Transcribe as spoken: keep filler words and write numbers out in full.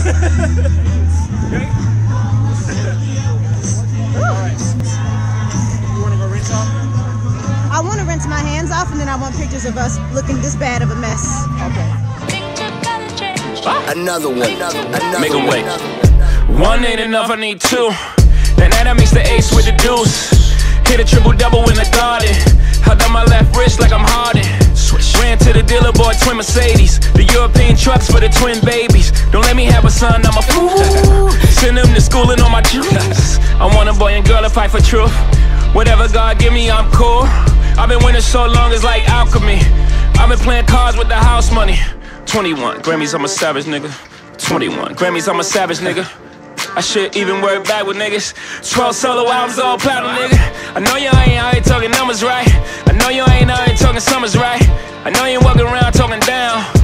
I want to rinse my hands off, and then I want pictures of us looking this bad of a mess. Okay. Another one. Another, another Make a one. way. One ain't enough, I need two. Then that makes the ace with the deuce. Hit a triple double in the garden. Held on my left wrist like I'm Harden. Ran to the dealer, bought twin Mercedes. The European trucks for the twin babies. Don't let me have a son, I'm a fool. Send them to school and on my juice. I want a boy and girl to fight for truth. Whatever God give me, I'm cool. I've been winning so long, it's like alchemy. I've been playing cards with the house money. twenty-one Grammys, I'm a savage nigga. twenty-one Grammys, I'm a savage nigga. I should even work back with niggas. twelve solo albums, all platinum, nigga. I know you ain't out here talking numbers right. I know you ain't out here talking summers right. I know you ain't walking around talking down.